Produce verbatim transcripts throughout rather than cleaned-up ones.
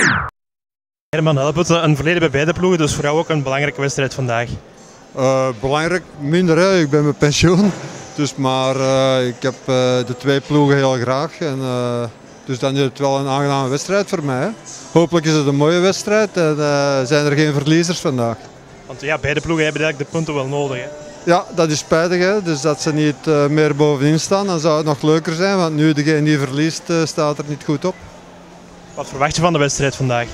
Herman, help het, een verleden bij beide ploegen, dus voor jou ook een belangrijke wedstrijd vandaag. Uh, belangrijk, minder hè. Ik ben met pensioen, dus, maar uh, ik heb uh, de twee ploegen heel graag. En, uh, dus dan is het wel een aangename wedstrijd voor mij. Hè. Hopelijk is het een mooie wedstrijd en uh, zijn er geen verliezers vandaag. Want ja, beide ploegen hebben eigenlijk de punten wel nodig. Hè? Ja, dat is spijtig, hè. Dus dat ze niet uh, meer bovenin staan, dan zou het nog leuker zijn. Want nu degene die verliest uh, staat er niet goed op. Wat verwacht je van de wedstrijd vandaag?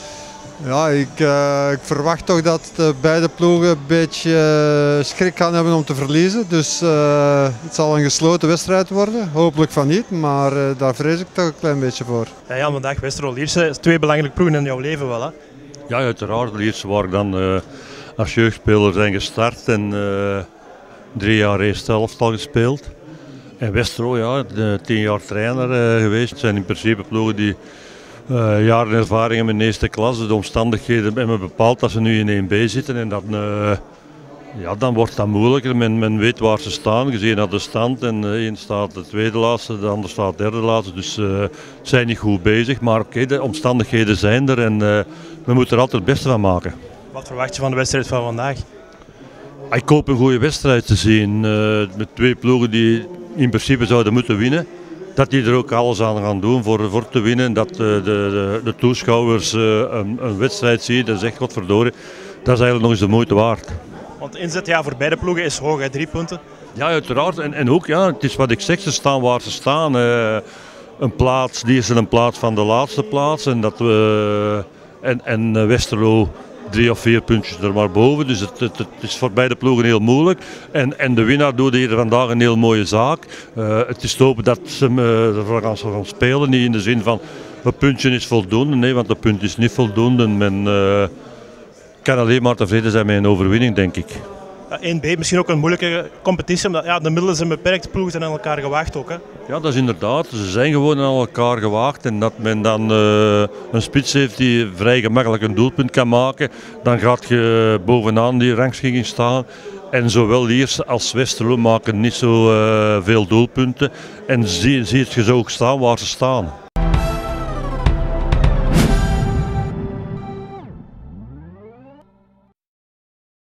Ja, ik, uh, ik verwacht toch dat de beide ploegen een beetje uh, schrik gaan hebben om te verliezen. Dus uh, het zal een gesloten wedstrijd worden. Hopelijk van niet, maar uh, daar vrees ik toch een klein beetje voor. Ja, ja vandaag Westerlo-Lierse, twee belangrijke ploegen in jouw leven wel, hè? Ja, uiteraard. Lierse waar ik dan uh, als jeugdspeler zijn gestart en uh, drie jaar eerste elftal gespeeld. En Westerlo, ja, de, tien jaar trainer uh, geweest. Het zijn in principe ploegen die Uh, jaren ervaring hebben in de eerste klasse. De omstandigheden hebben bepaald dat ze nu in één B zitten en dat, uh, ja, dan wordt dat moeilijker. Men, men weet waar ze staan, gezien naar de stand. En de een staat de tweede laatste, de ander staat de derde laatste. Dus uh, ze zijn niet goed bezig. Maar oké, okay, de omstandigheden zijn er en uh, we moeten er altijd het beste van maken. Wat verwacht je van de wedstrijd van vandaag? Ik hoop een goede wedstrijd te zien. Uh, met twee ploegen die in principe zouden moeten winnen. Dat die er ook alles aan gaan doen voor, voor te winnen. Dat de, de, de toeschouwers een, een wedstrijd zien en zeggen, godverdorie, dat is eigenlijk nog eens de moeite waard. Want de inzet ja, voor beide ploegen is hoog, hè? Drie punten. Ja, uiteraard. En, en ook, ja, het is wat ik zeg, ze staan waar ze staan. Uh, een plaats, die is een plaats van de laatste plaats. En, dat we, en, en Westerlo drie of vier puntjes er maar boven. Dus het, het, het is voor beide ploegen heel moeilijk. En, en de winnaar doet hier vandaag een heel mooie zaak. Uh, het is te hopen dat ze uh, ervoor gaan, gaan spelen. Niet in de zin van een puntje is voldoende. Nee, want een punt is niet voldoende. Men uh, kan alleen maar tevreden zijn met een overwinning, denk ik. één B, misschien ook een moeilijke competitie, omdat ja, de middelen zijn beperkt, de ploegen zijn aan elkaar gewaagd ook. Hè? Ja, dat is inderdaad. Ze zijn gewoon aan elkaar gewaagd en dat men dan uh, een spits heeft die vrij gemakkelijk een doelpunt kan maken, dan gaat je bovenaan die rangschiking staan. En zowel Lierse als Westerlo maken niet zo uh, veel doelpunten en zie, zie je ze ook staan waar ze staan.